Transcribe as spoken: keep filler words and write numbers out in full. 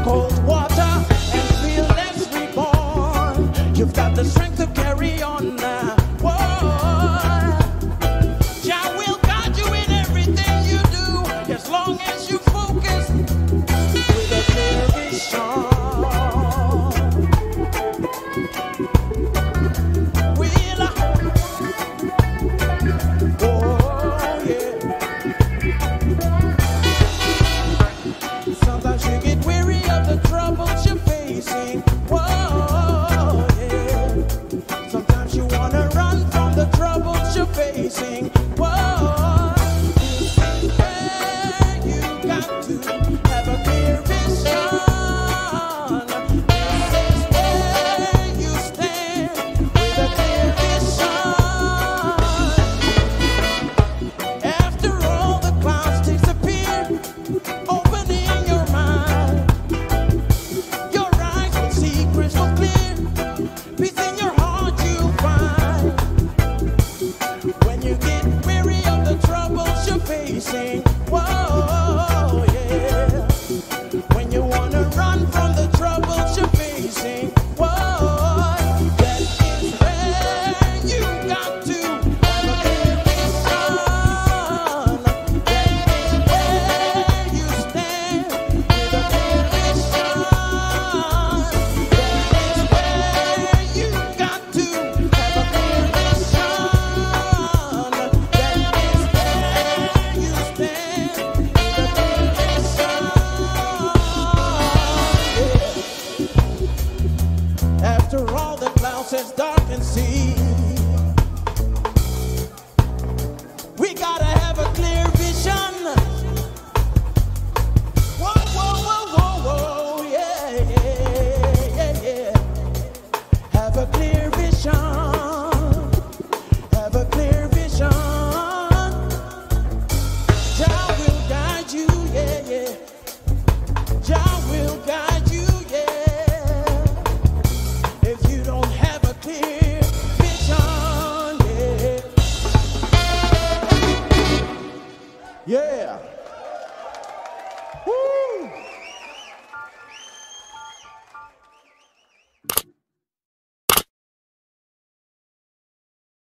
cold water and feel less reborn. You've got the strength to carry on now. Whoa. Jah will guide you in everything you do, as long as you focus with a clear vision. Will I? Oh yeah. Sometimes you get weary of the troubles you're facing. Whoa, yeah. Sometimes you wanna run from the troubles you're facing. Whoa, yeah, you got to have a clear vision. This is where you stand with a clear vision. After all the clouds disappear, opening your mind, your eyes will see crystal clear. Peace in your heart you'll find. When you get weary of the troubles you're facing, whoa, yeah. When you wanna run from the troubles you're facing, whoa, that is where you got to have a clear vision. That is where you stand with a clear vision. That is where you got to have a clear vision. That is where you stand with a clear vision. Yeah. After all the clouds has darkened sea, we gotta have a clear vision. Whoa, whoa, whoa, whoa, whoa, yeah, yeah, yeah, yeah. Have a clear vision. Have a clear vision. Jah will guide you, yeah, yeah. Jah will guide you, yeah. If you don't have a clear vision, yeah. Yeah. Woo!